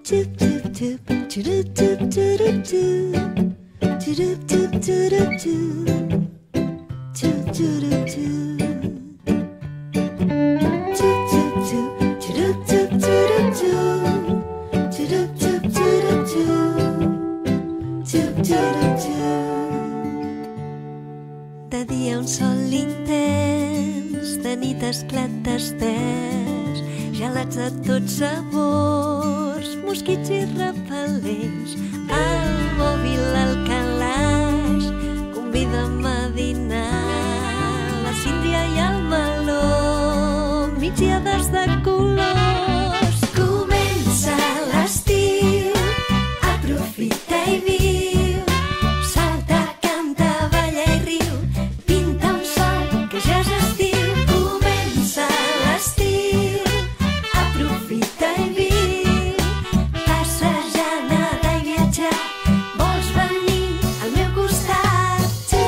De dia un sol intens, de nit esclat d'estès, gelats de tots sabors, mosquits i repel·lents. El mòbil al calaix convida'm a dinar, la síndria i el meló, migdiades de colors. Comença l'estiu, aprofita i viu, salta, canta, balla i riu, pinta un sol que ja és estiu. Comença l'estiu, aprofita i viu, passejar, nedar i viatjar, vols venir al meu costat?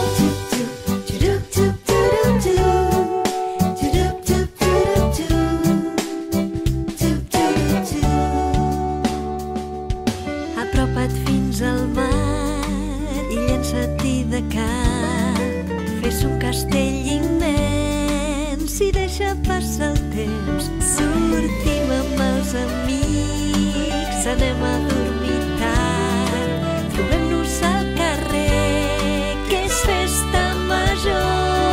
Apropa't fins al mar i llença-t'hi de cap, fes un castell immens i deixa passar el temps. Sortim amb els amics, anem a dormir tard, trobem-nos al carrer, que és festa major.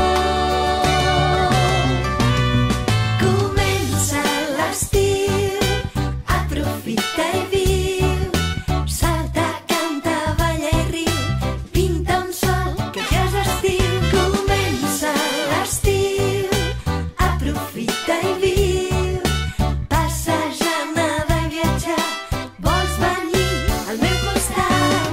Comença l'estiu, aprofita i viu, salta, canta, balla i riu, pinta un sol que ja és estiu. Comença l'estiu, aprofita i viu, passejar, nedar i viatjar, vols venir al meu costat?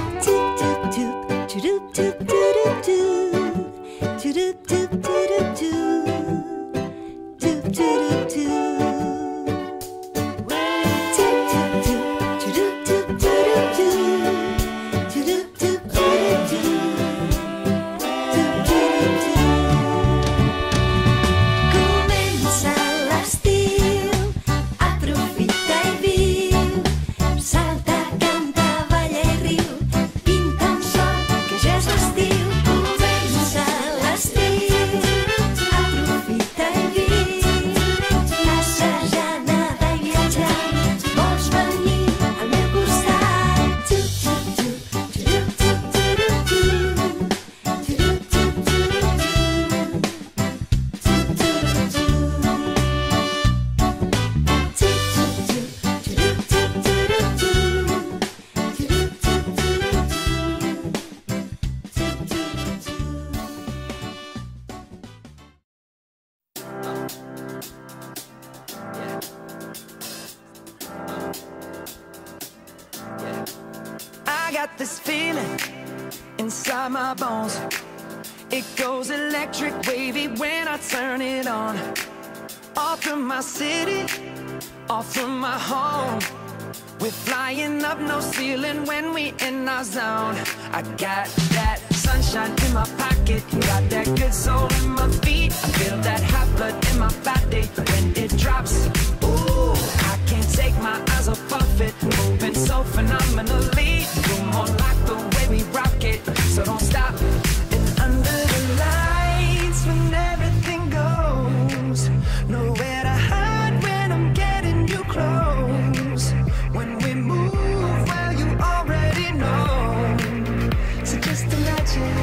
Comença l'estiu, aprofita i viu, salta, canta, balla i riu, pinta un sol que ja és estiu. Comença l'estiu, aprofita i viu, passejar, nedar i viatjar, vols venir al meu costat? I got this feeling inside my bones. It goes electric wavy when I turn it on. Off from my city, off from my home. We're flying up, no ceiling when we in our zone. I got that sunshine in my pocket, got that good soul in my feet. I feel that hot blood in my body when it drops. Ooh, I can't take my eyes off of it, moving so phenomenally. You're more like the way we rock it, so don't stop. And under the lights, when everything goes, nowhere to hide when I'm getting you close. When we move, well, you already know. So just imagine.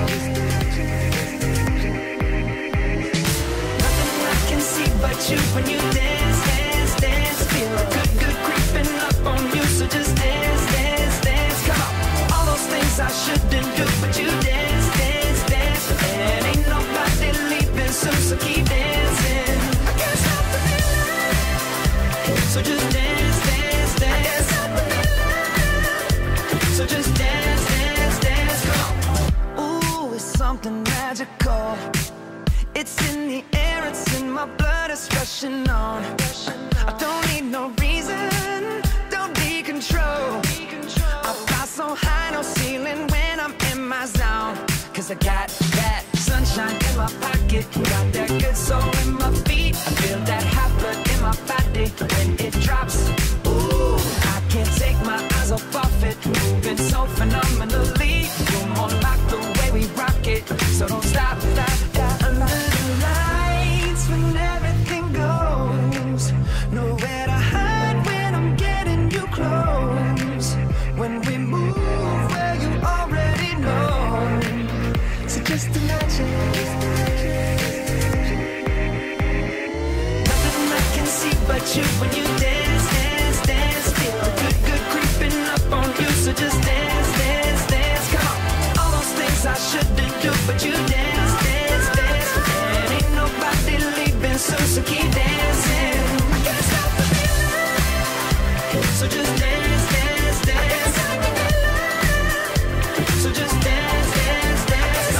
Nothing I can see but you when you dance, dance, dance. Feel good, good creeping up on you. So just dance, dance, dance. Come on. All those things I shouldn't do, but you dance, dance, dance. And ain't nobody leaving soon, so keep dancing. I can't stop the feeling. So just dance, dance, dance. I can't stop the feeling. So just dance, dance, dance. Come on. Ooh, it's something magical. It's in the air, it's in my blood, it's rushing on. I don't need no reason, don't need control. I fly so high, no ceiling when I'm in my zone. Cause I got that sunshine in my pocket, got that good soul in my feet. I feel that hot blood in my body when it drops. Ooh, I can't take my eyes off it. Moving so phenomenally. You're more like the way we rock it. So don't stop, stop, stop. Under the lights when everything goes. Nowhere to hide when I'm getting you close. When we move where you already know. So just imagine. Nothing I can see but you when you dance, dance, dance. Feel the good, good creeping up on you. So just dance, dance, dance. Come on. All those things I shouldn't do, but you dance, dance, dance. And ain't nobody leaving soon, so keep dancing. I can't stop the feeling. So just dance, dance, dance. So just dance, dance, dance.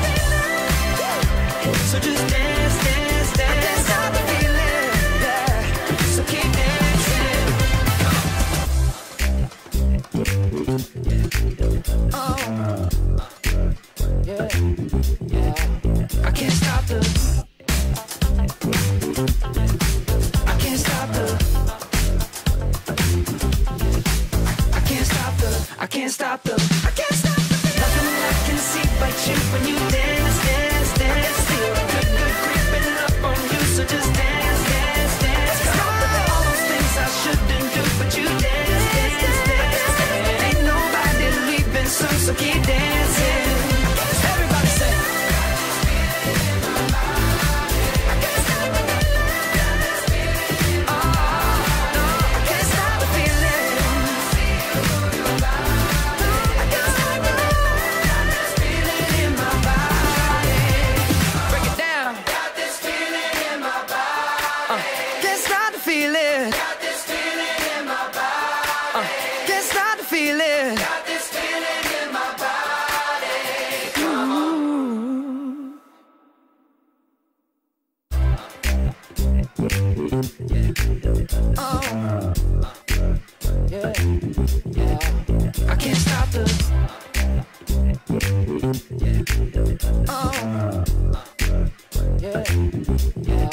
So just dance, dance, dance. I can't stop the feeling, yeah. So keep dancing. Oh, yeah, yeah. I can't stop the. I can't stop the. I can't stop the. I can't stop the. I can't stop the. Nothing I can see but you when you dance, dance, dance. Feel good, good creeping up on you. So just dance, dance, dance. All those things I shouldn't do, but you dance, dance, dance. Ain't nobody leaving soon, so keep dancing. Everybody say. I can't stop the. Oh, yeah, yeah.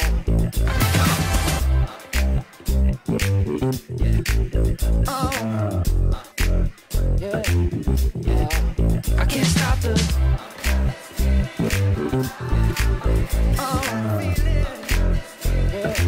Oh, yeah, yeah. I can't stop the. Oh, yeah,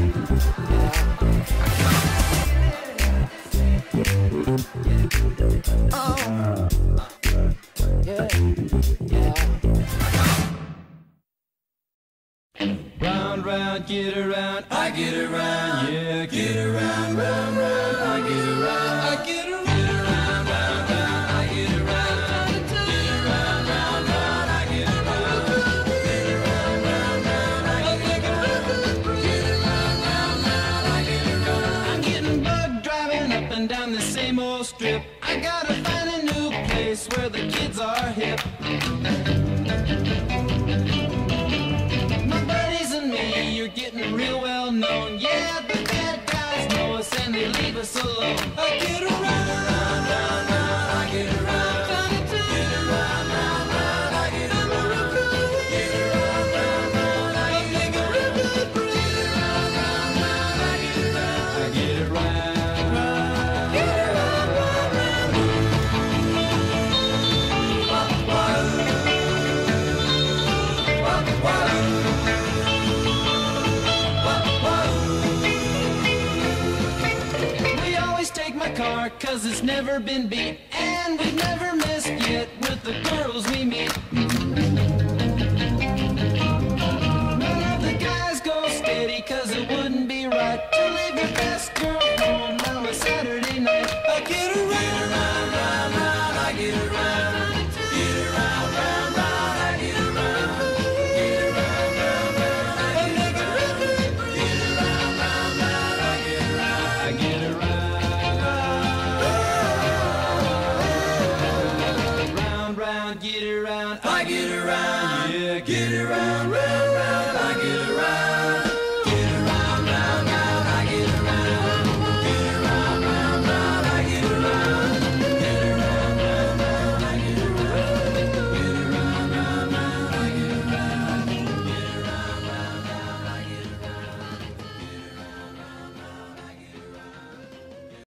Round, round, get around, I get around, yeah, get around, round, round, I get around, I get around, round, round, round, I get around, get around, round, round, I get around, get around, round, round, I get around, get around, round, round, I get around. I'm getting bugged driving up and down the same old strip. I gotta find a new place where the kids are hip. You're getting real well known. Yeah, the bad guys know us and they leave us alone. I get around, round, round, round, I get around, get around, round, round, I get around, get around, round, round, I get around, get around, round, round, I get around, I get around, get around, round, round. Car, cause it's never been beat, and we've never missed yet with the girls we meet.